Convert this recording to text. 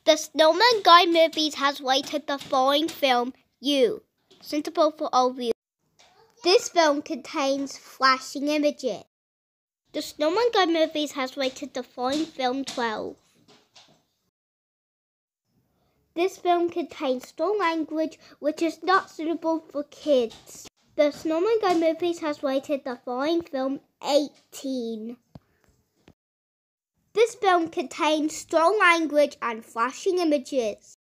The Snowman Guy Movies has rated the following film U, suitable for all viewers. This film contains flashing images. The Snowman Guy Movies has rated the following film 12. This film contains strong language which is not suitable for kids. The Snowman Guy Movies has rated the following film 18. This film contains strong language and flashing images.